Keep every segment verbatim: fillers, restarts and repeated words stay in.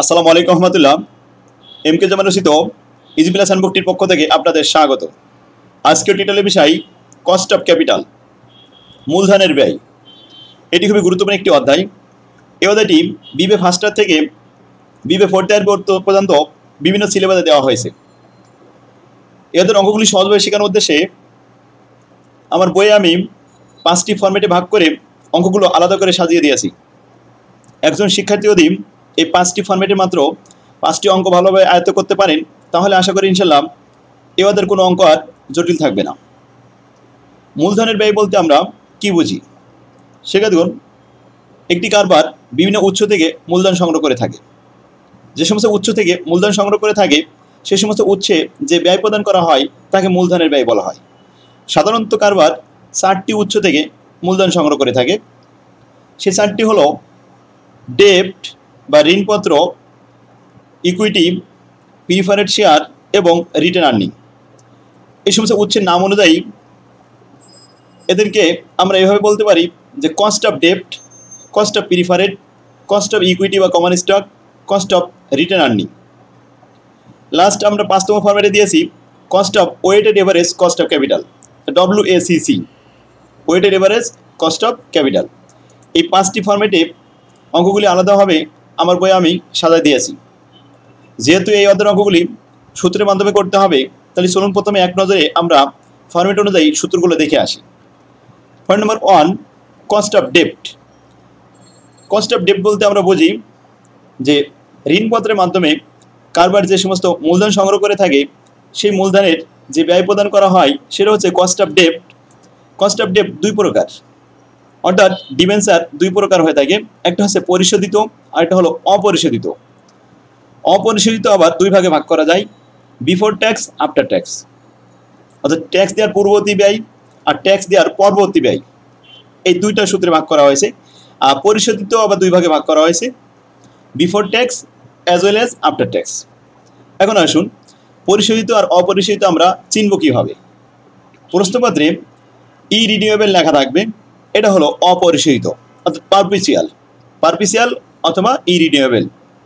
আসসালামু আলাইকুম রহমতুল্লাহ। M K জামান রচিত ইজি প্লাস হ্যান্ডবুকটির পক্ষ থেকে আপনাদের স্বাগত। আজকের টিটেলের বিষয় কস্ট অফ ক্যাপিটাল, মূলধনের ব্যয়। এটি খুবই গুরুত্বপূর্ণ একটি অধ্যায়। এই অধ্যায়টি বিবে ফার্স্ট ইয়ার থেকে বিবে ফোর্থ ইয়ার পর্যন্ত বিভিন্ন সিলেবাসে দেওয়া হয়েছে। এদের অঙ্কগুলি সহজভাবে শেখানোর উদ্দেশ্যে আমার বইয়ে আমি পাঁচটি ফরম্যাটে ভাগ করে অঙ্কগুলো আলাদা করে সাজিয়ে দিয়েছি। একজন শিক্ষার্থী যদি এই পাঁচটি ফরম্যাটে মাত্র পাঁচটি অঙ্ক ভালোভাবে আয়ত্ত করতে পারেন, তাহলে আশা করি ইনশাল্লাহ এ ওদের কোনো অঙ্ক আর জটিল থাকবে না। মূলধনের ব্যয় বলতে আমরা কি বুঝি? সেটা দেখুন, একটি কারবার বিভিন্ন উৎস থেকে মূলধন সংগ্রহ করে থাকে। যে সমস্ত উৎস থেকে মূলধন সংগ্রহ করে থাকে সে সমস্ত উৎসে যে ব্যয় প্রদান করা হয় তাকে মূলধনের ব্যয় বলা হয়। সাধারণত কারবার চারটি উৎস থেকে মূলধন সংগ্রহ করে থাকে। সে চারটি হলো ডেপ্ট বা ঋণপত্র, ইকুইটি, প্রিফারেড শেয়ার এবং রিটেন আর্নিং। এই সমস্ত উৎসের নাম অনুযায়ী এদেরকে আমরা এভাবে বলতে পারি যে কস্ট অফ ডেপ্ট, cost of preferred, cost of equity বা common stock, cost of retained earning. Last আমরা পাঁচতম ফরম্যাটে দিয়েছি cost of weighted average cost of capital, W A C C, weighted average cost of capital. এই পাঁচটি ফরম্যাটে অঙ্কগুলি আলাদাভাবে আমার বইয়ে আমি সাজায় দিয়েছি। যেহেতু এই অধ্যায়ের অঙ্কগুলি সূত্রের মাধ্যমে করতে হবে, তাহলে চলুন প্রথমে এক নজরে আমরা ফরম্যাট অনুযায়ী সূত্রগুলো দেখে আসি। Point number one, cost of ডেপ্ট। কস্ট অফ ডেপ্ট বলতে আমরা বুঝি যে ঋণপত্রের মাধ্যমে কারবার যে সমস্ত মূলধন সংগ্রহ করে থাকে সেই মূলধনের যে ব্যয় প্রদান করা হয় সেটা হচ্ছে কস্ট অফ ডেপ্ট। কস্ট অফ ডেপ্ট দুই প্রকার, অর্থাৎ ডিবেঞ্চার দুই প্রকার হয়ে থাকে। একটা হচ্ছে পরিশোধিত আর একটা হলো অপরিশোধিত। অপরিশোধিত আবার দুই ভাগে ভাগ করা যায়, বিফোর ট্যাক্স, আফটার ট্যাক্স। অর্থাৎ ট্যাক্স দেওয়ার পূর্ববর্তী ব্যয় আর ট্যাক্স দেওয়ার পরবর্তী ব্যয়, এই দুইটা সূত্রে ভাগ করা হয়েছে। আর পরিশোধিত আবার দুই ভাগে ভাগ করা হয়েছে, before tax as well as after tax. এখন আসুন পরিশোধিত আর অপরিশোধিত আমরা চিনব কীভাবে। প্রশ্নপত্রে ই রিনিউয়েবল লেখা থাকবে, এটা হলো অপরিশোধিত, অর্থাৎ পারপিচুয়াল, পারপিচুয়াল অথবা ই রিনিউয়েবল।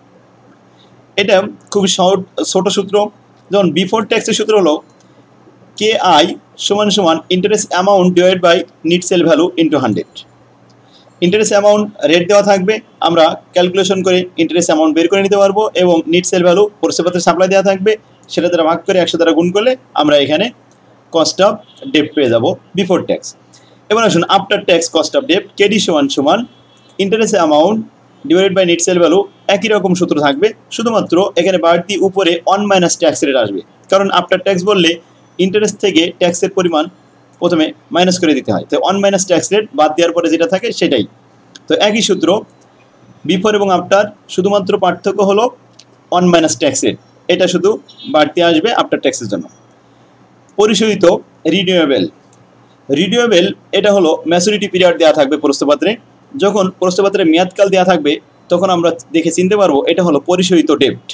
এটা খুবই শর্ট ছোটো সূত্র। যেমন বিফোর ট্যাক্সের সূত্র হলো কে আই সমান সমান interest amount divide by net sale value into hundred. Interest amount rate দেওয়া থাকবে, আমরা ক্যালকুলেশন করে ইন্টারেস্ট অ্যামাউন্ট বের করে নিতে পারবো, এবং নিট সেল ভ্যালু প্রশ্নপত্রে সাপ্লাই দেওয়া থাকবে, সেটা দ্বারা ভাগ করে একশো দ্বারা গুণ করলে আমরা এখানে কস্ট অফ ডেপ্ট পেয়ে যাব বিফোর ট্যাক্স। এবার আসুন আফটার ট্যাক্স কস্ট অফ ডেপ্ট, কেডি সমান সমান interest amount divided by net sale value. একই রকম সূত্র থাকবে, শুধুমাত্র এখানে বাড়তি উপরে অন মাইনাস ট্যাক্স রেট আসবে, কারণ আফটার ট্যাক্স বললে ইন্টারেস্ট থেকে ট্যাক্সের পরিমাণ প্রথমে মাইনাস করে দিতে হয়, তো অন মাইনাস ট্যাক্স রেট বাদ দেওয়ার পরে যেটা থাকে সেটাই। তো একই সূত্র বিফোর এবং আফটার, শুধুমাত্র পার্থক্য হলো অন মাইনাস ট্যাক্স রেট, এটা শুধু বাড়তি আসবে আফটার ট্যাক্সের জন্য। পরিশোধিত রিনিউয়েবল, রিনিউয়েবল এটা হলো ম্যাচুরিটি পিরিয়ড দেওয়া থাকবে প্রশ্নপত্রে। যখন প্রশ্নপত্রে মেয়াদকাল দেওয়া থাকবে তখন আমরা দেখে চিনতে পারবো এটা হলো পরিশোধিত ডেপ্ট।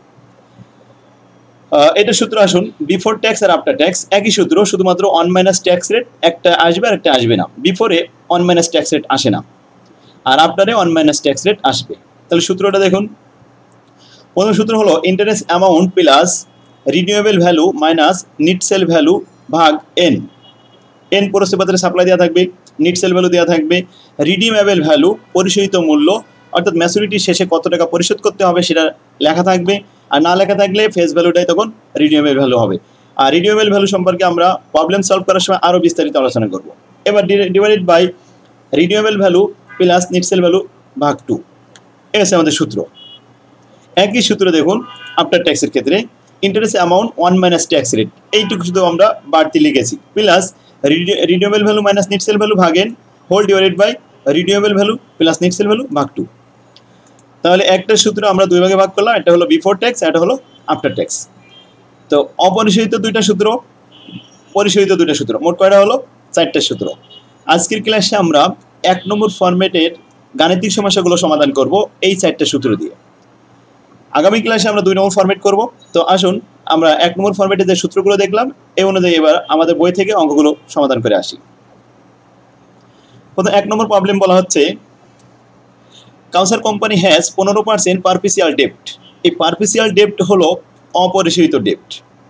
এটা সূত্র আসুন বিফোর ট্যাক্স আর আফটার ট্যাক্স একই সূত্র, শুধুমাত্র অন মাইনাস ট্যাক্স রেট একটা আসবে আর একটা আসবে না। বিফোরে অন মাইনাস ট্যাক্স রেট আসে না, আর আফটারে অন মাইনাস ট্যাক্স রেট আসবে। তাহলে সূত্রটা দেখুন, প্রথম সূত্র হলো interest amount plus redeemable value minus net sale value ভাগ এন। এন প্রশ্নপত্রে সাপ্লাই দেওয়া থাকবে, নিট সেল ভ্যালু দেওয়া থাকবে, রিডিমেবল ভ্যালু পরিশোধিত মূল্য, অর্থাৎ ম্যাচুরিটির শেষে কত টাকা পরিশোধ করতে হবে সেটা লেখা থাকবে, আর না লেখা থাকলে ফেস ভ্যালুটাই তখন রিনিউয়েবল ভ্যালু হবে। আর রিনিউয়েবল ভ্যালু সম্পর্কে আমরা প্রবলেম সলভ করার সময় আরও বিস্তারিত আলোচনা করব। এবার divided by redeemable value plus net sale value ভাগ টু, এই হচ্ছে আমাদের সূত্র। একই সূত্র দেখুন আফটার ট্যাক্সের ক্ষেত্রে interest amount one minus tax rate, এইটুকু শুধু আমরা বাড়তি লিখেছি, plus redeemable value minus net sale value ভাগেন whole divided by redeemable value plus net sale value ভাগ টু। তাহলে একটা সূত্র আমরা দুই ভাগে ভাগ করলাম, এটা হলো বিফোর ট্যাক্স, এটা হলো আফটার ট্যাক্স। তো অপরিশোধিত দুইটা সূত্র, পরিশোধিত দুইটা সূত্র, মোট কয়টা হলো চারটা সূত্র। আজকের ক্লাসে আমরা এক নম্বর ফরম্যাটের গাণিতিক সমস্যাগুলো সমাধান করব এই চারটা সূত্র দিয়ে। আগামী ক্লাসে আমরা দুই নম্বর ফরম্যাট করব। তো আসুন আমরা এক নম্বর ফরম্যাটে যে সূত্রগুলো দেখলাম এই অনুযায়ী এবার আমাদের বই থেকে অঙ্কগুলো সমাধান করে আসি। প্রথম এক নম্বর প্রবলেম বলা হচ্ছে কাউসার কোম্পানি হ্যাজ পনেরো পার্সেন্ট পারপিসিয়াল ডেপ্ট। এই পারপিসিয়াল ডেপ্ট হলো অপরিশোধিত ডেপ্ট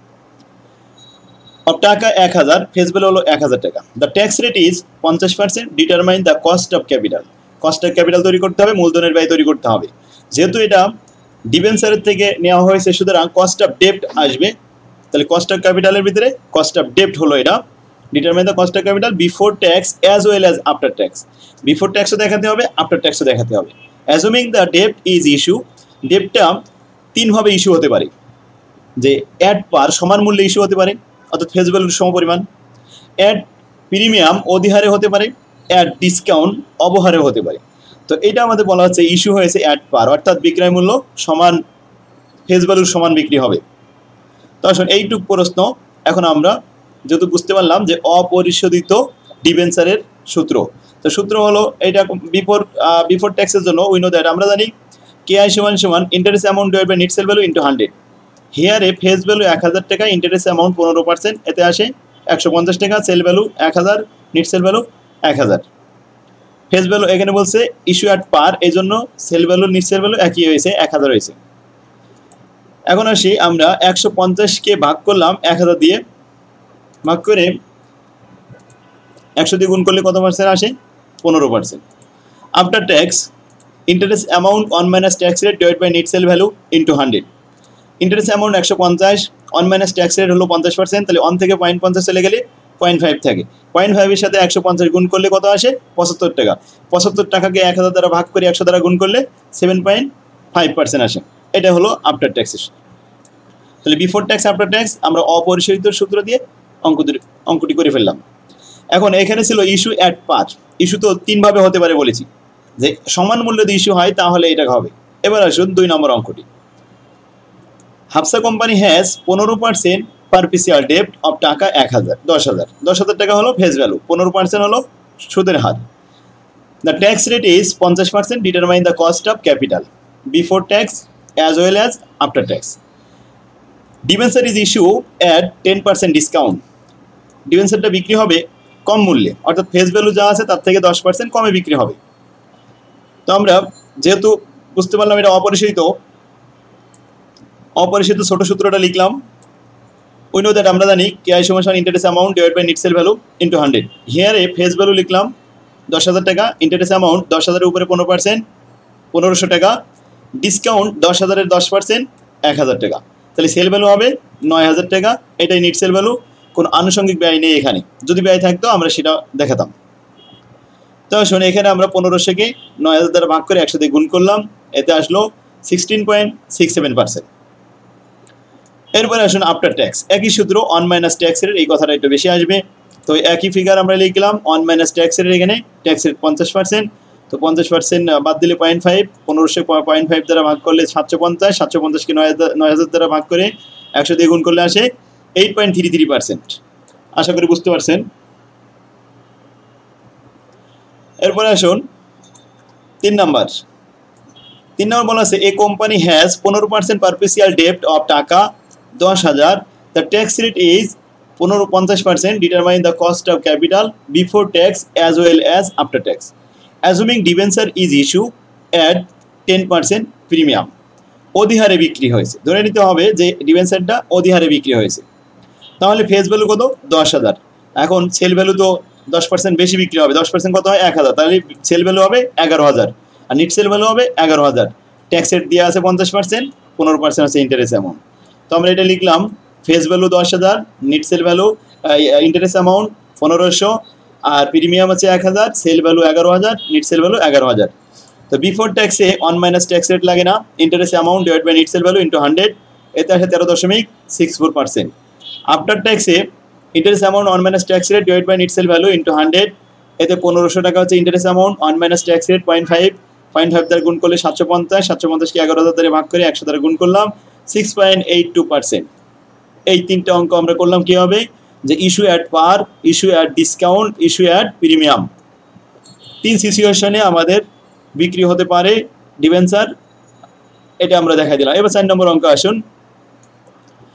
অফ টাকা এক হাজার, ফেস ভ্যালু হলো এক হাজার টাকা। দ্য ট্যাক্স রেট ইজ পঞ্চাশ percent, determine the cost of capital. Cost of capital তৈরি করতে হবে, মূলধনের ব্যয় তৈরি করতে হবে। যেহেতু এটা ডিবেঞ্চারের থেকে নেওয়া হয়েছে সুতরাং কস্ট অফ ডেপ্ট আসবে, তাহলে কস্ট অফ ক্যাপিটালের ভিতরে কস্ট অফ ডেপ্ট হলো এটা। Determine the cost of capital before tax as well as after tax. Before ট্যাক্সও দেখাতে হবে, আফটার ট্যাক্সও দেখাতে হবে। অ্যাজুমিং দ্য ডেপ্ট ইজ ইস্যু, ডেপ্টটা তিনভাবে ইস্যু হতে পারে, যে অ্যাট পার সমান মূল্যে ইস্যু হতে পারে অর্থাৎ ফেস ভ্যালুর সমপরিমাণ, অ্যাট প্রিমিয়াম অধিহারে হতে পারে, অ্যাট ডিসকাউন্ট অবহারে হতে পারে। তো এটা আমাদের বলা হচ্ছে ইস্যু হয়েছে অ্যাট পার, অর্থাৎ বিক্রয় মূল্য সমান ফেস ভ্যালুর সমান বিক্রি হবে। তো আসুন এইটুক প্রশ্ন এখন আমরা যেহেতু বুঝতে পারলাম যে অপরিশোধিত ডিবেঞ্চারের সূত্র। তো সূত্র হলো এইটা বিফোর বিফোর ট্যাক্সের জন্য উই নো দ্যাট আমরা জানি কে আই সমান সমান interest amount divide by net sale value into hundred. হিয়ারে ফেস ভ্যালু এক হাজার টাকা, ইন্টারেস্ট অ্যামাউন্ট পনেরো পার্সেন্ট, এতে আসে একশো পঞ্চাশ টাকা। সেল ভ্যালু এক হাজার, নেট সেল ভ্যালু এক হাজার। ফেস ভ্যালু এখানে বলছে ইস্যু অ্যাট পার, এই জন্য sale value net sale value একই হয়েছে, এক হাজার হয়েছে। এখন আসি আমরা একশো পঞ্চাশকে ভাগ করলাম এক হাজার দিয়ে, ভাগ করে একশো দিয়ে গুণ করলে কত পার্সেন্ট আসে? পনেরো percent. After tax interest amount one minus tax rate divide by net sale value into hundred. Interest amount একশো পঞ্চাশ, ওয়ান মাইনাস ট্যাক্স রেট হলো পঞ্চাশ পার্সেন্ট, তাহলে ওয়ান থেকে পয়েন্ট পঞ্চাশ চলে গেলে পয়েন্ট ফাইভ থাকে। পয়েন্ট ফাইভের সাথে একশো পঞ্চাশ গুণ করলে কত আসে? পঁচাত্তর টাকা। পঁচাত্তর টাকাকে এক হাজার দ্বারা ভাগ করে একশো দ্বারা গুণ করলে সেভেন পয়েন্ট ফাইভ পার্সেন্ট আসে। এটা হলো আফটার ট্যাক্সের। তাহলে বিফোর ট্যাক্স আফটার ট্যাক্স আমরা অপরিশোধিত সূত্র দিয়ে অঙ্ক অঙ্কটি করে ফেললাম। এখন এখানে ছিল ইস্যু অ্যাট পার। ইস্যু তো তিনভাবে হতে পারে বলেছি, যে সমান মূল্য যদি ইস্যু হয় তাহলে এটা হবে। এবার আসুন দুই নম্বর অঙ্কটি। হাফসা কোম্পানি হ্যাজ পনেরো পার্সেন্ট পারপিসিয়াল ডেপ্ট অফ টাকা এক হাজার, দশ হাজার। দশ হাজার টাকা হলো ফেস ভ্যালু, পনেরো পার্সেন্ট হলো সুদের হার। দ্য ট্যাক্স রেট ইজ পঞ্চাশ percent, determine the cost of capital before tax as well as after tax. Debenture is issue at ten percent discount. ডিবেঞ্চারটা বিক্রি হবে কম মূল্যে, অর্থাৎ ফেস ভ্যালু যা আছে তার থেকে দশ পার্সেন্ট কমে বিক্রি হবে। তো আমরা যেহেতু বুঝতে পারলাম এটা অপরিশোধিত, অপরিশোধিত ছোট সূত্রটা লিখলাম। উই নো দ্যাট আমরা জানি কে আই সমান interest amount divide by net sale value into hundred. হিয়ারে ফেস ভ্যালু লিখলাম দশ হাজার টাকা, ইন্টারেস্ট অ্যামাউন্ট দশ হাজারের উপরে পনেরো পার্সেন্ট পনেরোশো টাকা, ডিসকাউন্ট দশ হাজারের দশ পার্সেন্ট এক হাজার টাকা। তাহলে সেল ভ্যালু হবে নয় হাজার টাকা, এটাই নেট সেল ভ্যালু। কোনো আনুষঙ্গিক ব্যয় নেই এখানে, যদি ব্যয় থাকতো আমরা সেটা দেখাতাম। তো শুনে এখানে আমরা পনেরোশোকে নয় হাজার দ্বারা ভাগ করে একসাথে গুণ করলাম, এতে আসলো sixteen point six seven percent. এরপরে আসুন আফটার ট্যাক্স, একই সূত্র অন মাইনাস ট্যাক্স রেট, এই কথাটা একটু বেশি আসবে। তো একই ফিগার আমরা লিখলাম অন মাইনাস ট্যাক্স রেট, এখানে ট্যাক্স রেট পঞ্চাশ পার্সেন্ট, তো পঞ্চাশ পার্সেন্ট বাদ দিলে পয়েন্ট ফাইভ, পনেরোশো পয়েন্ট ফাইভ দ্বারা ভাগ করলে সাতশো পঞ্চাশ, সাতশো পঞ্চাশকে নয় হাজার নয় হাজার দ্বারা ভাগ করে একশো দিয়ে গুণ করলে আসে eight point three three percent. আশা করি বুঝতে পারছেন। এরপরে আসুন তিন নাম্বার। তিন নম্বর বলা আছে এ কোম্পানি হ্যাজ পনেরো পার্সেন্ট পারপিসিয়াল ডেপ্ট অফ টাকা দশ হাজার। দ্য ট্যাক্স রেট ইজ পনেরো পঞ্চাশ percent, determine the cost of capital before tax as well as after tax. Assuming debenture is issue at ten percent premium. অধিহারে বিক্রি হয়েছে, ধরে নিতে হবে যে ডিবেঞ্চারটা অধিহারে বিক্রি হয়েছে। তাহলে ফেস ভ্যালু কত? দশ হাজার। এখন সেল ভ্যালু তো দশ পার্সেন্ট বেশি বিক্রি হবে, দশ পার্সেন্ট কত হয়? এক হাজার। তাহলে সেল ভ্যালু হবে এগারো হাজার, আর নেট সেল ভ্যালু হবে এগারো হাজার। ট্যাক্স রেট দেওয়া আছে পঞ্চাশ পার্সেন্ট, পনেরো পার্সেন্ট আছে ইন্টারেস্ট অ্যামাউন্ট। তো আমরা এটা লিখলাম ফেস ভ্যালু দশ হাজার, net sale value interest amount পনেরোশো, আর প্রিমিয়াম আছে এক হাজার, সেল ভ্যালু এগারো হাজার, নেট সেল ভ্যালু এগারো হাজার। তো বিফোর ট্যাক্সে অন মাইনাস ট্যাক্স রেট লাগে না, interest amount divide by net sale value into hundred, এতে আসে তেরো দশমিক সিক্স ফোর পার্সেন্ট। আফটার ট্যাক্সে interest amount one minus tax rate divide by net sale value into hundred, এতে পনেরোশো টাকা হচ্ছে interest amount, one minus tax rate point five, point five দ্বারা গুণ করলে সাতশো পঞ্চাশ, সাতশো পঞ্চাশকে এগারো হাজার দ্বারা ভাগ করে একশো দ্বারা গুণ করলাম, six point eight two percent. এই তিনটা অঙ্ক আমরা করলাম কী হবে, যে issue at par, issue at discount, issue at premium. তিন সিচুয়েশনে আমাদের বিক্রি হতে পারে ডিবেঞ্চার, এটা আমরা দেখা দিলাম। এবার চার নম্বর অঙ্ক আসুন।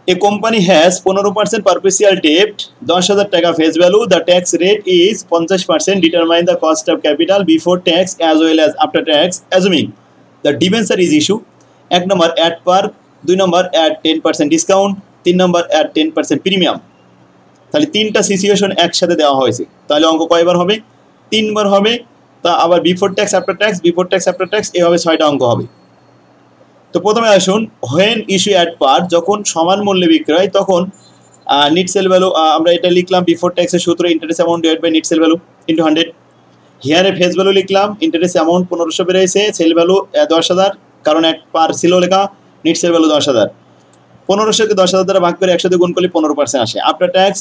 A company has fifteen percent perpetual debt, দশ হাজার টাকা face value. The tax rate is পঞ্চাশ percent. Determine the cost of capital before tax as well as after tax, assuming the debenture is issue. এক নম্বর at par, দুই নম্বর at ten percent discount, তিন নম্বর at ten percent premium. তাহলে তিনটা situation একসাথে দেওয়া হয়েছে, তাহলে অঙ্ক কয়বার হবে? তিনবার হবে। তা আবার before tax after tax, before tax after tax, এভাবে ছয়টা অঙ্ক হবে। তো প্রথমে আসুন, হোয়েন ইস্যু অ্যাট পার, যখন সমান মূল্যে বিক্রয় তখন নিট সেল ভ্যালু, আমরা এটা লিখলাম বিফোর ট্যাক্সের সূত্র interest amount divide by net sale value into hundred. হিয়ারে ফেস ভ্যালু লিখলাম, ইন্টারেস্ট অ্যামাউন্ট পনেরোশো বেড়েছে, সেল ভ্যালু দশ হাজার, কারণ এক পার ছিল লেখা, নিট সেল ভ্যালু দশ হাজার। পনেরোশোকে দশ হাজার দ্বারা ভাগ করে একসাথে গুণ করলে পনেরো পার্সেন্ট আসে। After tax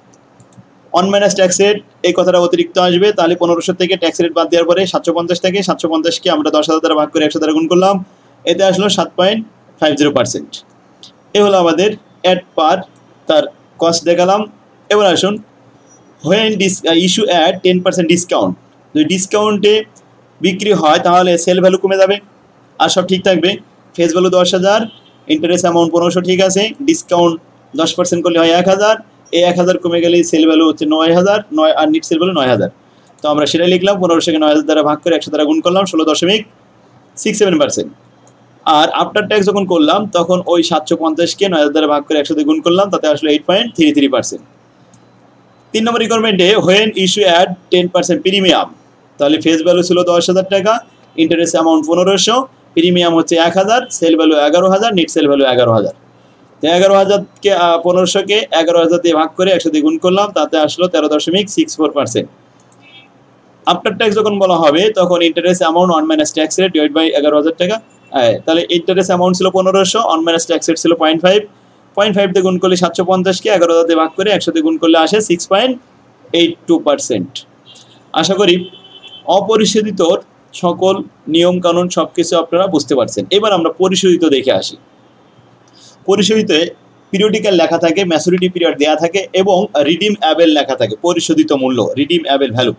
one minus tax rate, এই কথাটা অতিরিক্ত আসবে, তাহলে পনেরোশো থেকে ট্যাক্স রেট বাদ দেওয়ার পরে সাতশো পঞ্চাশ থেকে সাতশো পঞ্চাশকে আমরা দশ হাজার দ্বারা ভাগ করে একশো দ্বারা গুণ করলাম, এতে আসলো সাত পয়েন্ট ফাইভ জিরো পার্সেন্ট। এ হলো আমাদের অ্যাট পার, তার কস্ট দেখালাম। এবার আসুন, when this issue at ten percent discount, যদি ডিসকাউন্টে বিক্রি হয় তাহলে সেল ভ্যালু কমে যাবে আর সব ঠিক থাকবে। ফেস ভ্যালু দশ হাজার, ইন্টারেস্ট অ্যামাউন্ট পনেরোশো ঠিক আছে, ডিসকাউন্ট দশ পার্সেন্ট করলে হয় এক হাজার, এই এক হাজার কমে গেলে সেল ভ্যালু হচ্ছে নয় হাজার, নয় আর নিট সেল ভ্যালু নয় হাজার। তো আমরা সেটাই লিখলাম, পনেরোশোকে নয় হাজার দ্বারা ভাগ করে একশো দ্বারা গুণ করলাম, ষোলো দশমিক সিক্স সেভেন পার্সেন্ট। আর আফটার ট্যাক্স যখন করলাম তখন ওই সাতশো পঞ্চাশকে নয় হাজার দ্বারা ভাগ করে একশো দিয়ে গুণ করলাম, তাতে আসলো eight point three three percent. তিন নম্বর রিকোয়ারমেন্টে when issue at ten percent premium, তাহলে ফেস ভ্যালু ছিল দশ হাজার টাকা, ইন্টারেস্ট অ্যামাউন্ট পনেরোশো, প্রিমিয়াম হচ্ছে এক হাজার, সেল ভ্যালু এগারো হাজার, নিট সেল ভ্যালু এগারো হাজার। তো এগারো হাজারকে পনেরোশোকে এগারো হাজার দিয়ে ভাগ করে একশো দিয়ে গুণ করলাম, তাতে আসলো তেরো দশমিক six four percent. After tax যখন বলা হবে তখন interest amount one minus tax rate divide by এগারো হাজার টাকা, তাহলে ইন্টারেস্ট অ্যামাউন্ট ছিল পনেরোশো, অন মাইনাস ট্যাক্স রেট ছিল পয়েন্ট ফাইভ, পয়েন্ট ফাইভ দিয়ে গুণ করলে সাতশো পঞ্চাশকে এগারো হাজার দিয়ে ভাগ করে একশো দিয়ে গুণ করলে আসে six point eight two percent. আশা করি অপরিশোধিত সকল নিয়ম কানুন সব কিছু আপনারা বুঝতে পারছেন। এবার আমরা পরিশোধিত দেখে আসি। পরিশোধিত পিরিয়ডিক্যাল লেখা থাকে, ম্যাচুরিটি পিরিয়ড দেওয়া থাকে এবং রিডিম অ্যাবেল লেখা থাকে, পরিশোধিত মূল্য, রিডিম অ্যাবেল ভ্যালু।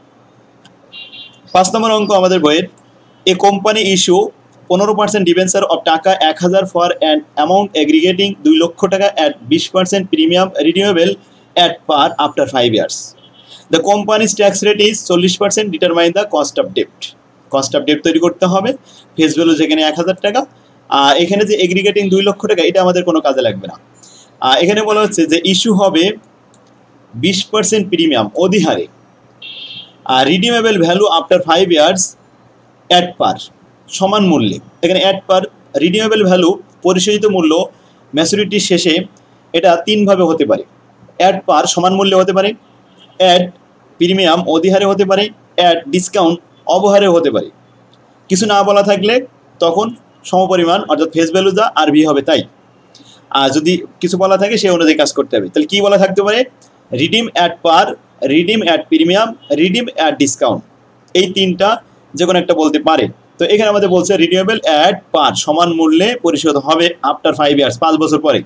পাঁচ নম্বর অঙ্ক আমাদের বইয়ের, এ কোম্পানি ইস্যু পনেরো পার্সেন্ট ডিবেঞ্চার অফ টাকা এক হাজার ফর অ্যান অ্যামাউন্ট এগ্রিগেটিং দুই লক্ষ টাকা অ্যাট বিশ percent premium redeemable at par after five years. The companies tax rate is চল্লিশ percent, determine the cost of ডেপ্ট। কস্ট অফ ডেপ্ট তৈরি করতে হবে, ফেস ভ্যালু যেখানে এক হাজার টাকা, আর এখানে যে এগ্রিগেটিং দুই লক্ষ টাকা এটা আমাদের কোনো কাজে লাগবে না। এখানে বলা হচ্ছে যে ইস্যু হবে বিশ পার্সেন্ট প্রিমিয়াম অধিহারে, আর redeemable value after five years at par, সমান মূল্যে। এখানে অ্যাট পার, রিডিমেবল ভ্যালু পরিশোধিত মূল্য ম্যাচুরিটির শেষে, এটা তিনভাবে হতে পারে। অ্যাট পার সমান মূল্যে হতে পারে, অ্যাট প্রিমিয়াম অধিহারে হতে পারে, অ্যাট ডিসকাউন্ট অবহারে হতে পারে। কিছু না বলা থাকলে তখন সমপরিমাণ অর্থাৎ ফেস ভ্যালু যা আর ভি হবে তাই, আর যদি কিছু বলা থাকে সেই অনুযায়ী কাজ করতে হবে। তাহলে কী বলা থাকতে পারে? Redeem at par, redeem at premium, redeem at discount, এই তিনটা যে কোনো একটা বলতে পারে। তো এখানে আমাদের বলছে রিনিউয়েবল অ্যাট পার, সমান মূল্যে পরিশোধ হবে আফটার ফাইভ ইয়ার্স, পাঁচ বছর পরে।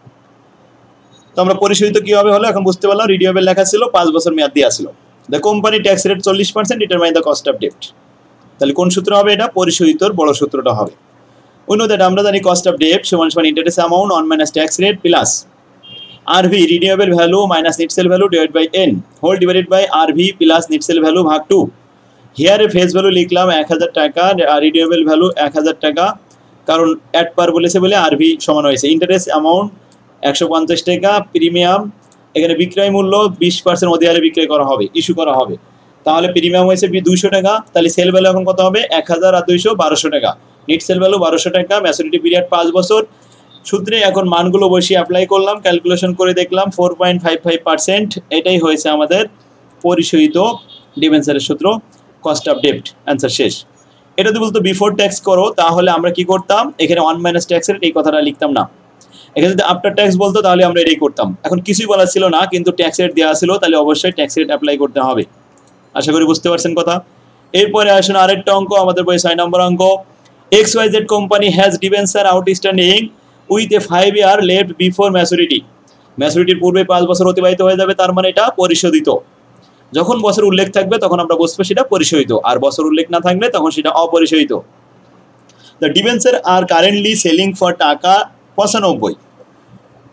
তো আমরা পরিশোধিত কীভাবে হলো এখন বুঝতে পারলাম। রিনিউয়েবল লেখা ছিল, পাঁচ বছর মেয়াদ দিয়ে আসলো। দ্য কোম্পানি ট্যাক্স রেট চল্লিশ percent, determine the cost of ডেপ্ট। তাহলে কোন সূত্র হবে? এটা পরিশোধিতর বড় সূত্রটা হবে। অন্য দ্যাট আমরা জানি কস্ট অফ ডেপ্ট সমান সমান interest amount one minus tax rate plus R V redeemable value minus net sale value divide by N whole divided by R V plus net sale value ভাগ টু। হিয়ারে face value লিখলাম এক হাজার টাকা, আর renewable value এক হাজার টাকা, কারণ অ্যাট পার বলেছে বলে আর ভি সমান হয়েছে। ইন্টারেস্ট অ্যামাউন্ট একশো পঞ্চাশ টাকা, প্রিমিয়াম এখানে বিক্রয় মূল্য বিশ পার্সেন্ট অধিহারে বিক্রয় করা হবে, ইস্যু করা হবে, তাহলে প্রিমিয়াম হয়েছে দুইশো টাকা। তাহলে সেল ভ্যালু এখন কত হবে? এক হাজার আর দুইশো বারোশো টাকা। নিট সেল ভ্যালু বারোশো টাকা, ম্যাচুরিটি পিরিয়ড পাঁচ বছর। সূত্রে এখন মানগুলো বসিয়ে অ্যাপ্লাই করলাম, ক্যালকুলেশন করে দেখলাম four point five five percent. এটাই হয়েছে আমাদের পরিশোধিত ডিবেঞ্চারের সূত্র, কস্ট অফ ডেপ্ট। অ্যান্সার শেষ। এটা যদি বলতো বিফোর ট্যাক্স করো তাহলে আমরা কি করতাম? এখানে ওয়ান মাইনাস ট্যাক্স রেট এই কথাটা লিখতাম না। এখানে যদি আফটার ট্যাক্স বলতো তাহলে আমরা এটাই করতাম। এখন কিছুই বলা ছিল না, কিন্তু ট্যাক্স রেট দেওয়া ছিল, তাহলে অবশ্যই ট্যাক্স রেট অ্যাপ্লাই করতে হবে। আশা করি বুঝতে পারছেন কথা। এরপরে আসুন আরেকটা অঙ্ক, আমাদের বই ছয় নম্বর অঙ্ক। X Y Z company has debenture outstanding with a five year left before maturity. ম্যাচুরিটির পূর্বে পাঁচ বছর অতিবাহিত হয়ে যাবে, তার মানে এটা পরিশোধিত। যখন বছর উল্লেখ থাকবে তখন আমরা বুঝবো সেটা পরিশোধিত, আর বছর উল্লেখ না থাকলে তখন সেটা অপরিশোধিত। The debenture are currently selling for টাকা পঁচানব্বই।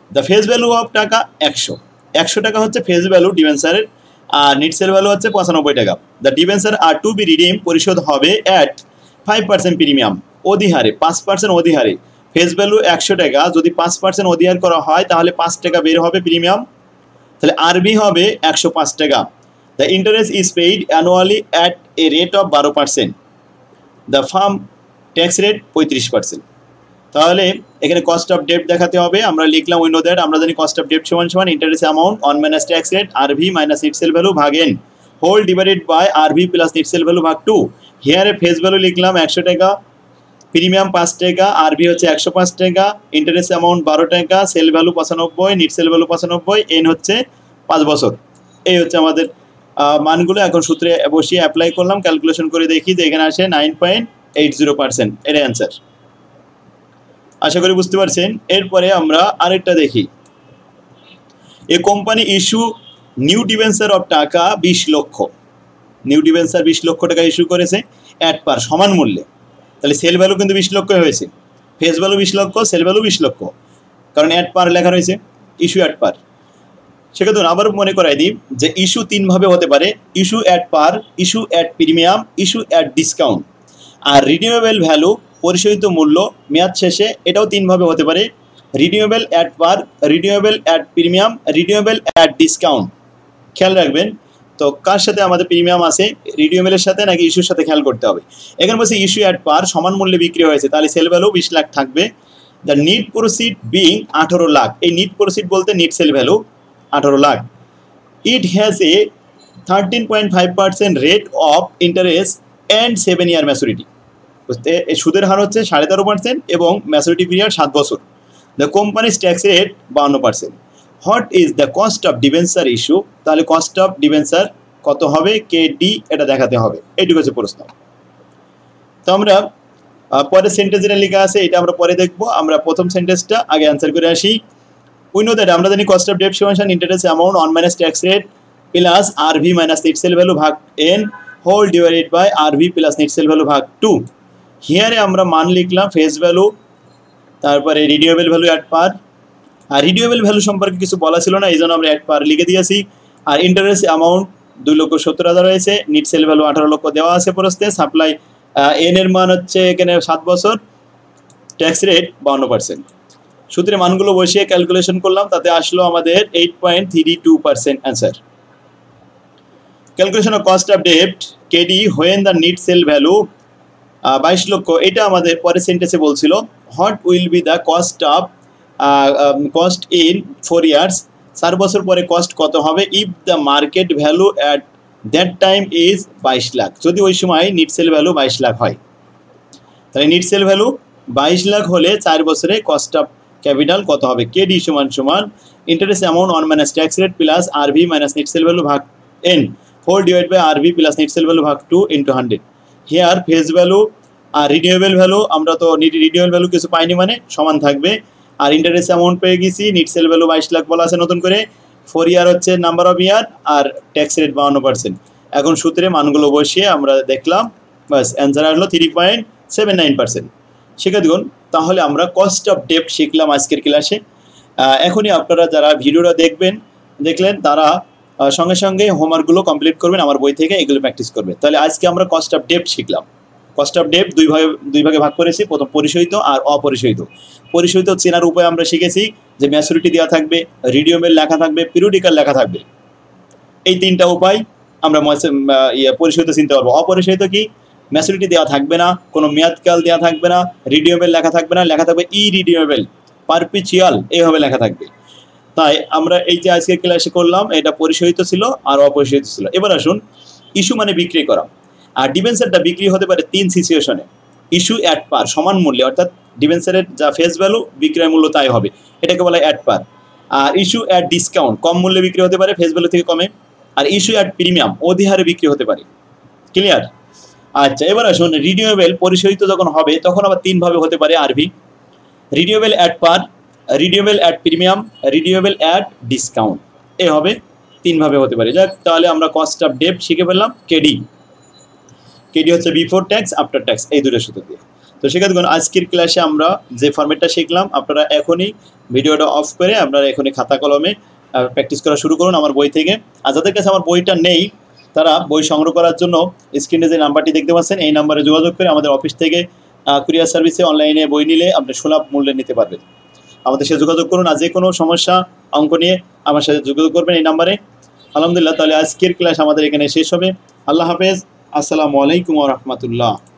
দ্য ফেস ভ্যালু অফ টাকা একশো, একশো টাকা হচ্ছে ফেস ভ্যালু ডিবেঞ্চারের, আর নিট সেল ভ্যালু হচ্ছে পঁচানব্বই টাকা। The debenture are to be redeem, পরিশোধ হবে অ্যাট ফাইভ পার্সেন্ট প্রিমিয়াম, অধিহারে পাঁচ পার্সেন্ট অধিহারে। ফেস ভ্যালু একশো টাকা, যদি পাঁচ পার্সেন্ট অধিহার করা হয় তাহলে পাঁচ টাকা বের হবে প্রিমিয়াম, তাহলে আরবি হবে একশো পাঁচ টাকা। The interest is paid annually at a rate of বারো percent, the firm tax rate পঁয়ত্রিশ পার্সেন্ট। তাহলে এখানে কস্ট অফ ডেট দেখাতে হবে, আমরা লিখলাম উই নো দ্যাট, আমরা জানি কস্ট অফ ডেট সমান সমান interest amount one minus tax rate RV minus net sale value ভাগ N whole divided by RV plus net sale value ভাগ টু। হিয়ারে ফেস ভ্যালু লিখলাম একশো টাকা, প্রিমিয়াম পাঁচ টাকা, আরবি হচ্ছে একশো পাঁচ টাকা, ইন্টারেস্ট অ্যামাউন্ট বারো টাকা, সেল ভ্যালু পঁচানব্বই, নিট সেল ভ্যালু পঁচানব্বই, এন হচ্ছে পাঁচ বছর। এই হচ্ছে আমাদের মানগুলো। এখন সূত্রে বসিয়ে অ্যাপ্লাই করলাম, ক্যালকুলেশন করে দেখি যে এখানে আসে nine point eight zero percent, এটাই অ্যান্সার। আশা করি বুঝতে পারছেন। এরপরে আমরা আরেকটা দেখি, a company issue new debenture of টাকা বিশ লক্ষ, নিউ ডিবেঞ্চার বিশ লক্ষ টাকা ইস্যু করেছে অ্যাট পার সমান মূল্যে। তাহলে সেল ভ্যালু কিন্তু বিশ লক্ষ হয়েছে, ফেস ভ্যালু বিশ লক্ষ, সেল ভ্যালু বিশ লক্ষ, কারণ অ্যাট পার লেখা রয়েছে, ইস্যু অ্যাট পার। সেক্ষেত্রে আবার মনে করাই দিই যে ইস্যু তিনভাবে হতে পারে, issue at par, issue at premium, issue at discount. আর রিডিউমেবল ভ্যালু পরিশোধিত মূল্য মেয়াদ শেষে, এটাও তিনভাবে হতে পারে, redeemable at par, redeemable at premium, redeemable at discount. খেয়াল রাখবেন তো কার সাথে আমাদের প্রিমিয়াম আছে, রিডিউমেবলের সাথে নাকি ইস্যুর সাথে খেয়াল করতে হবে। এখানে বলছে ইস্যু অ্যাট পার সমান মূল্যে বিক্রি হয়েছে, তাহলে সেল ভ্যালু বিশ লাখ থাকবে। দ্য নিট প্রসিড বিং আঠারো লাখ, এই নিট প্রসিড বলতে নিট সেল ভ্যালু আঠারো lakh. It has a thirteen point five percent rate of interest and seven year maturity, বুঝতে এই সুদের হার হচ্ছে সাড়ে তেরো পার্সেন্ট এবং ম্যাচুরিটি পিরিয়ড সাত বছর। দ্য কোম্পানিজ ট্যাক্স রেট বাউন্ন percent. What is the cost of debenture issue, তাহলে কস্ট অফ ডিবেঞ্চার কত হবে, কে ডি, এটা দেখাতে হবে, এইটুকু হচ্ছে প্রশ্ন। তো আমরা পরের সেন্টেন্স যেটা লেখা আছে এটা আমরা পরে দেখবো, আমরা প্রথম সেন্টেন্সটা আগে অ্যান্সার করে আসি। উই নো দ্যাট, আমরা জানি কস্ট অফ ডেট সমান interest amount one minus tax rate plus RV minus net sale value ভাগ N whole divided by RV plus net sale value ভাগ টু। হিয়ারে আমরা মান লিখলাম ফেস ভ্যালু, তারপরে রিডিউমেবল ভ্যালু অ্যাট পার, আর redeemable value সম্পর্কে কিছু বলা ছিল না, এই জন্য আমরা অ্যাট পার লিখে দিয়েছি। আর ইন্টারেস্ট অ্যামাউন্ট দুই লক্ষ সত্তর হাজার হয়েছে, নিট সেল ভ্যালু আঠারো লক্ষ দেওয়া আছে প্রশ্নে, সাপ্লাই এন এর মান হচ্ছে এখানে সাত বছর, ট্যাক্স রেট বাউন্ন পার্সেন্ট। সূত্রে মানগুলো বসিয়ে ক্যালকুলেশন করলাম, তাতে আসলো আমাদের eight point three two percent answer. Calculation of cost of debt KD when the net sale value বাইশ লক্ষ, এটা আমাদের পরের সেন্টেন্সে বলছিল what will be the cost of cost in four years, চার বছর পরে কস্ট কত হবে, if the market value at that time is বাইশ লাখ, যদি ওই সময় নিট সেল ভ্যালু বাইশ লাখ হয়। তাহলে নিট সেল ভ্যালু বাইশ লাখ হলে চার বছরে কস্ট অফ ক্যাপিটাল কত হবে, কেডি সমান সমান interest amount one minus tax rate plus RV minus net sale value ভাগ N whole divide by RV plus net sale value ভাগ two into hundred. Here face value আর redeemable value, আমরা তো রিডিউমেবল value কিছু পাইনি মানে সমান থাকবে, আর ইন্টারেস্ট অ্যামাউন্ট পেয়ে গেছি, নিট সেল ভ্যালু বাইশ লাখ বলা আছে নতুন করে, ফোর ইয়ার হচ্ছে নাম্বার অফ ইয়ার, আর ট্যাক্স রেট বাউন্ন পার্সেন্ট। এখন সূত্রে মানগুলো বসিয়ে আমরা দেখলাম, বাস অ্যান্সার আসলো three point seven nine percent. শিক্ষার্থীগণ, তাহলে আমরা কস্ট অফ ডেট শিখলাম আজকের ক্লাসে। এখনই আপনারা যারা ভিডিওটা দেখবেন দেখলেন তারা সঙ্গে সঙ্গে হোমওয়ার্কগুলো কমপ্লিট করবেন আমার বই থেকে, এগুলো প্র্যাকটিস করবেন। তাহলে আজকে আমরা কস্ট অফ ডেট শিখলাম। কস্ট অফ ডেট দুই ভাগে দুই ভাগে ভাগ করেছি, প্রথম পরিশোধিত আর অপরিশোধিত। পরিশোধিত চেনার উপায় আমরা শিখেছি যে ম্যাচুরিটি দেওয়া থাকবে, রিডিউমেবল লেখা থাকবে, পিরিয়ডিক্যাল লেখা থাকবে, এই তিনটা উপায় আমরা ইয়ে পরিশোধিত চিনতে পারবো। অপরিশোধিত কি, ম্যাচুরিটি দেওয়া থাকবে না, কোনো মেয়াদকাল দেওয়া থাকবে না, রিডিউমেবল লেখা থাকবে না, লেখা থাকবে ই রিডিউমেবল, পারপিচুয়াল, এইভাবে লেখা থাকবে। তাই আমরা এই যে আজকের ক্লাসে করলাম এটা পরিশোধিত ছিল আর অপরিশোধিত ছিল। এবার আসুন, ইস্যু মানে বিক্রি করা, আর ডিবেঞ্চারটা বিক্রি হতে পারে তিন সিচুয়েশনে। ইস্যু অ্যাট পার সমান মূল্যে, অর্থাৎ ডিবেঞ্চারের যা ফেস ভ্যালু বিক্রয় মূল্য তাই হবে, এটাকে বলা হয় অ্যাট পার। আর ইস্যু অ্যাট ডিসকাউন্ট, কম মূল্যে বিক্রি হতে পারে ফেস ভ্যালু থেকে কমে। আর ইস্যু অ্যাট প্রিমিয়াম, অধিহারে বিক্রি হতে পারে। ক্লিয়ার? আচ্ছা, এবার আসুন রিডিউমেবল পরিশোধিত যখন হবে তখন আবার তিনভাবে হতে পারে RV, redeemable at par, redeemable at premium, redeemable at discount, এ হবে তিনভাবে হতে পারে। যাক, তাহলে আমরা কস্ট অফ ডেট শিখে ফেললাম কেডি। কেডি হচ্ছে বিফোর ট্যাক্স, আফটার ট্যাক্স, এই দুটো সূত্র দিয়ে। তো শিক্ষার্থীগণ আজকের ক্লাসে আমরা যে ফরম্যাটটা শিখলাম আপনারা এখনই ভিডিওটা অফ করে আপনারা এখনই খাতা কলমে প্র্যাকটিস করা শুরু করুন আমার বই থেকে। আর যাদের কাছে আমার বইটা নেই তারা বই সংগ্রহ করার জন্য স্ক্রিনে যে নাম্বারটি দেখতে পাচ্ছেন এই নাম্বারে যোগাযোগ করে আমাদের অফিস থেকে কুরিয়ার সার্ভিসে অনলাইনে বই নিলে আপনি সুলভ মূল্যে নিতে পারবেন। আমাদের সাথে যোগাযোগ করুন। আর যে কোনো সমস্যা অঙ্ক নিয়ে আমার সাথে যোগাযোগ করবেন এই নাম্বারে। আলহামদুলিল্লাহ, তাহলে আজকের ক্লাস আমাদের এখানে শেষ হবে। আল্লাহ হাফেজ। আসসালামু আলাইকুম ওয়া রাহমাতুল্লাহ।